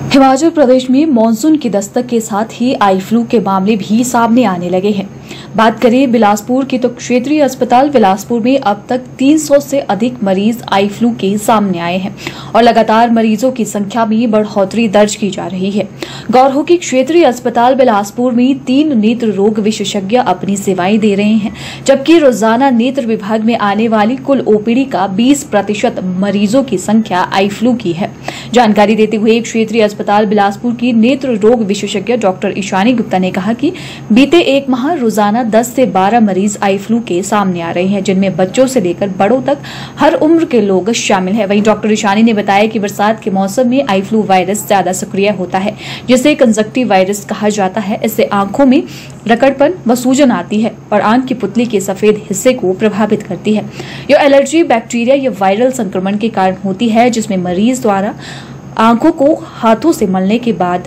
हिमाचल प्रदेश में मानसून की दस्तक के साथ ही आई फ्लू के मामले भी सामने आने लगे हैं। बात करें बिलासपुर की तो क्षेत्रीय अस्पताल बिलासपुर में अब तक 300 से अधिक मरीज आई फ्लू के सामने आए हैं और लगातार मरीजों की संख्या में बढ़ोतरी दर्ज की जा रही है। गौर हो कि क्षेत्रीय अस्पताल बिलासपुर में 3 नेत्र रोग विशेषज्ञ अपनी सेवाएं दे रहे हैं, जबकि रोजाना नेत्र विभाग में आने वाली कुल ओपीडी का 20% मरीजों की संख्या आई फ्लू की है। जानकारी देते हुए क्षेत्रीय अस्पताल बिलासपुर की नेत्र रोग विशेषज्ञ डॉक्टर ईशानी गुप्ता ने कहा कि बीते 1 माह रोजाना 10 से 12 मरीज आई फ्लू के सामने आ रहे हैं, जिनमें बच्चों से लेकर बड़ों तक हर उम्र के लोग शामिल हैं। वहीं डॉक्टर ईशानी ने बताया कि बरसात के मौसम में आई फ्लू वायरस ज्यादा सक्रिय होता है, जिसे कंजक्टिव वायरस कहा जाता है। इससे आंखों में रकड़पन व सूजन आती है और आंख की पुतली के सफेद हिस्से को प्रभावित करती है। यह एलर्जी बैक्टीरिया या वायरल संक्रमण के कारण होती है, जिसमें मरीज द्वारा आंखों को हाथों से मलने के बाद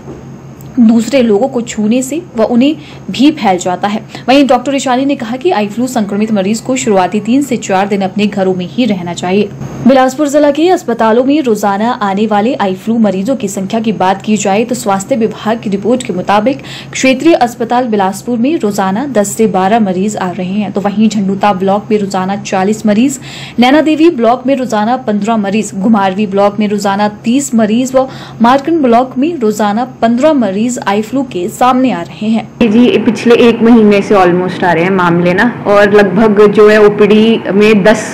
दूसरे लोगों को छूने से व उन्हें भी फैल जाता है। वहीं डॉक्टर ईशानी ने कहा कि आई फ्लू संक्रमित मरीज को शुरुआती 3 से 4 दिन अपने घरों में ही रहना चाहिए। बिलासपुर जिला के अस्पतालों में रोजाना आने वाले आई फ्लू मरीजों की संख्या की बात की जाए तो स्वास्थ्य विभाग की रिपोर्ट के मुताबिक क्षेत्रीय अस्पताल बिलासपुर में रोजाना 10 से 12 मरीज आ रहे हैं, तो वहीं झंडूता ब्लॉक में रोजाना 40 मरीज, नैना देवी ब्लॉक में रोजाना 15 मरीज, घुमारवी ब्लॉक में रोजाना 30 मरीज व मार्कंड ब्लॉक में रोजाना 15 मरीज आई फ्लू के सामने आ रहे हैं। जी पिछले 1 महीने से ऑलमोस्ट आ रहे हैं मामले ना, और लगभग जो है ओपीडी में 10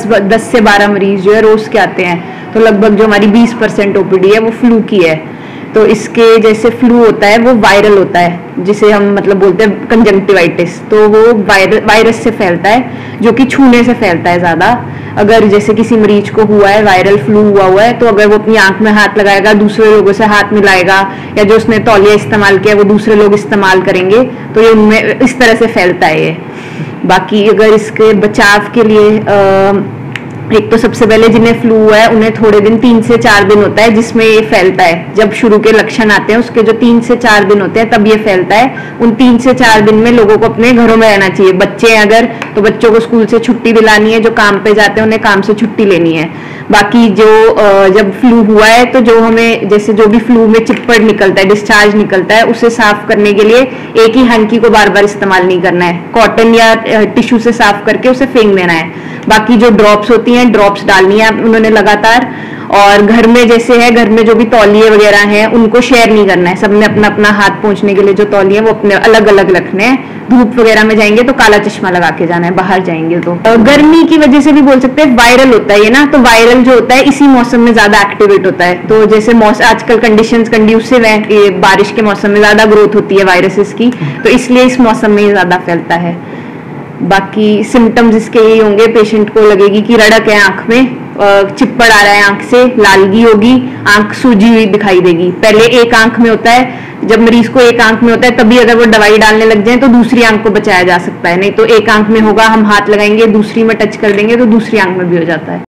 से 12 मरीज जो है रोज के आते हैं। तो लगभग जो हमारी 20% ओपीडी है वो फ्लू की है। तो इसके जैसे फ्लू होता है वो वायरल होता है, जिसे हम मतलब बोलते हैं कंजंक्टिवाइटिस। तो वो वायरस से फैलता है, जो कि छूने से फैलता है ज्यादा। अगर जैसे किसी मरीज को हुआ है, वायरल फ्लू हुआ है, तो अगर वो अपनी आंख में हाथ लगाएगा, दूसरे लोगों से हाथ मिलाएगा, या जो उसने तौलिया इस्तेमाल किया वो दूसरे लोग इस्तेमाल करेंगे, तो ये उनमें इस तरह से फैलता है ये। बाकी अगर इसके बचाव के लिए एक तो सबसे पहले जिन्हें फ्लू हुआ है उन्हें थोड़े दिन 3 से 4 दिन होता है जिसमें ये फैलता है। जब शुरू के लक्षण आते हैं उसके जो 3 से 4 दिन होते हैं तब ये फैलता है। उन 3 से 4 दिन में लोगों को अपने घरों में रहना चाहिए। बच्चे हैं अगर, तो बच्चों को स्कूल से छुट्टी दिलानी है, जो काम पे जाते हैं उन्हें काम से छुट्टी लेनी है। बाकी जो जब फ्लू हुआ है तो जो हमें जैसे जो भी फ्लू में चिप्पड़ निकलता है, डिस्चार्ज निकलता है, उसे साफ करने के लिए एक ही हैंकी को बार बार इस्तेमाल नहीं करना है। कॉटन या टिश्यू से साफ करके उसे फेंक देना है। बाकी जो ड्रॉप्स होती हैं, ड्रॉप्स डालनी है उन्होंने लगातार। और घर में जैसे है, घर में जो भी तौलिए वगैरह हैं उनको शेयर नहीं करना है। सबने अपना अपना हाथ पोंछने के लिए जो तौलिए वो अपने अलग अलग रखने हैं। धूप वगैरह में जाएंगे तो काला चश्मा लगा के जाना है, बाहर जाएंगे तो। गर्मी की वजह से भी बोल सकते हैं, वायरल होता है ये ना। तो वायरल जो होता है इसी मौसम में ज्यादा एक्टिवेट होता है। तो जैसे आजकल कंडीशंस कंड्यूसिव है, ये बारिश के मौसम में ज्यादा ग्रोथ होती है वायरसेस की, तो इसलिए इस मौसम में ज्यादा फैलता है। बाकी सिम्टम्स इसके यही होंगे, पेशेंट को लगेगी कि रड़क है आंख में, चिप्पड़ आ रहा है आंख से, लालगी होगी, आंख सूजी हुई दिखाई देगी। पहले एक आंख में होता है, जब मरीज को एक आंख में होता है तभी अगर वो दवाई डालने लग जाए तो दूसरी आंख को बचाया जा सकता है। नहीं तो एक आंख में होगा, हम हाथ लगाएंगे, दूसरी में टच कर देंगे तो दूसरी आंख में भी हो जाता है।